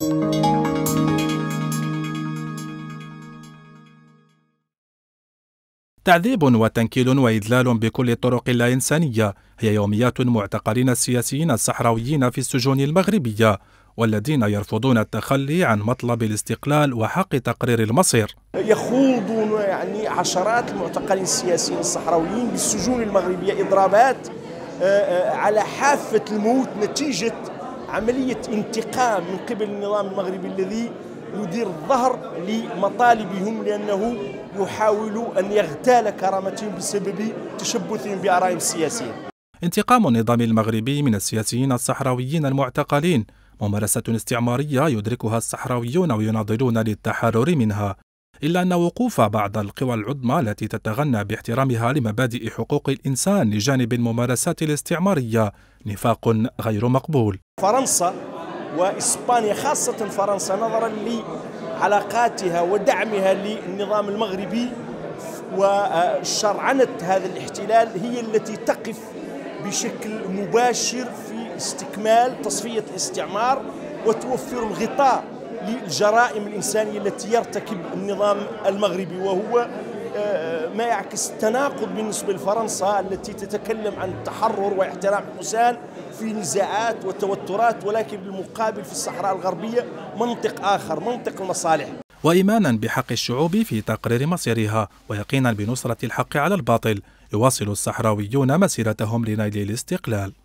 تعذيب وتنكيل وإذلال بكل الطرق اللا إنسانية هي يوميات المعتقلين السياسيين الصحراويين في السجون المغربية، والذين يرفضون التخلي عن مطلب الاستقلال وحق تقرير المصير. يخوضون عشرات المعتقلين السياسيين الصحراويين بالسجون المغربية إضرابات على حافة الموت نتيجة عملية انتقام من قبل النظام المغربي الذي يدير الظهر لمطالبهم، لأنه يحاول أن يغتال كرامتهم بسبب تشبثهم بآرائهم السياسية. انتقام النظام المغربي من السياسيين الصحراويين المعتقلين ممارسة استعمارية يدركها الصحراويون ويناضلون للتحرر منها، إلا أن وقوف بعض القوى العظمى التي تتغنى باحترامها لمبادئ حقوق الإنسان لجانب الممارسات الاستعمارية نفاق غير مقبول. فرنسا وإسبانيا، خاصة فرنسا، نظرا لعلاقاتها ودعمها للنظام المغربي وشرعنة هذا الاحتلال، هي التي تقف بشكل مباشر في استكمال تصفية الاستعمار وتوفر الغطاء للجرائم الإنسانية التي يرتكب النظام المغربي، وهو ما يعكس التناقض بالنسبة لفرنسا التي تتكلم عن التحرر واحترام الإنسان في نزاعات وتوترات، ولكن بالمقابل في الصحراء الغربية منطق آخر، منطق المصالح. وإيمانا بحق الشعوب في تقرير مصيرها ويقينا بنصرة الحق على الباطل، يواصل الصحراويون مسيرتهم لنيل الاستقلال.